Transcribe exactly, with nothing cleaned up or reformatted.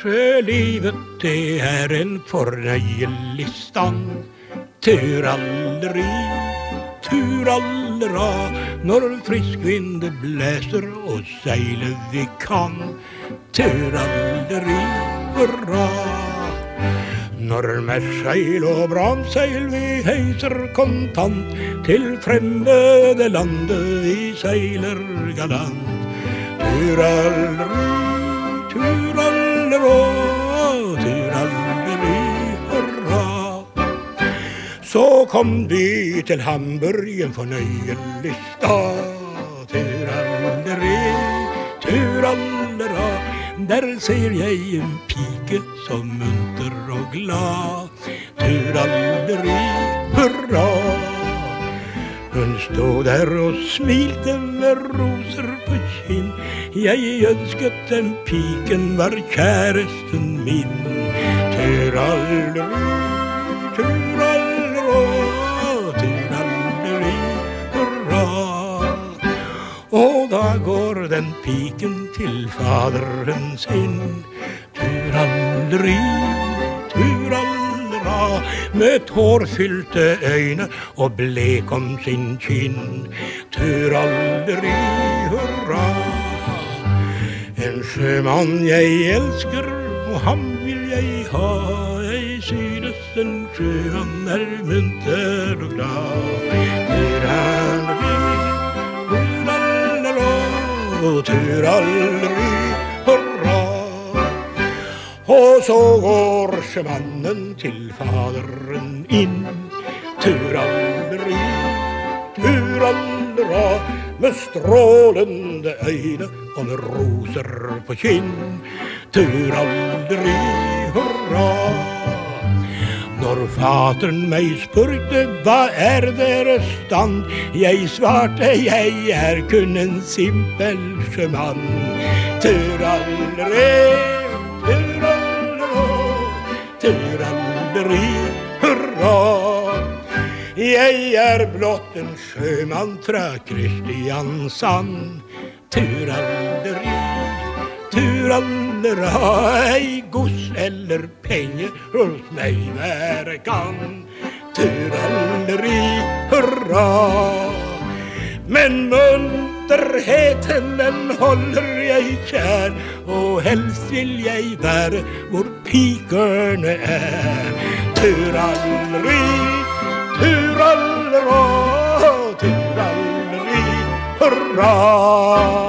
sjølivet, det er en fornøyelig stand. Turalleri, turallera, når frisk vind blæser og seile vi kan. Turalleri, hurra. Når med seil og brannseil vi heiser kontant, til fremmede landet vi seiler galant. Turalleri, turallera, turalleri, hurra. Så kom vi til Hamburg, en fornøyelig stad. Turalleri, turallera, der ser jeg en pike som munter og glad. Turalleri, hurra. Hun stod der og smilte med roser på kinn. Jeg ønsket den piken var kjæresten min. Turalleri, turallera, turalleri, hurra. Og da går den piken til faderen sin. Turalleri, turallera, med tårfylte øyne og blek om sin kinn. Turalleri, hurra. En sjømann jeg elsker, og ham vil jeg ha. Jeg synes en sjømann er munter og glad. Turalleri, turallera, turalleri, hurra. Og så går sjømannen til faderen inn. Turalleri, turallera, med strålende øyne og med roser på kinn. Turalleri, hurra. Når faderen meg spurte, hva er deres stand? Jeg svarte, jeg er kun en simpel sjømann. Turalleri, turallera, turalleri, hurra. Jeg er blott en sjømann fra Kristiansand. Turalleri, turallera, ei gods eller penge hos meg være kan. Turalleri, hurra. Men munterheten den holder jeg kjær, og helst vil jeg være hvor pikerne er. Turalleri, turallera, turalleri, hurra.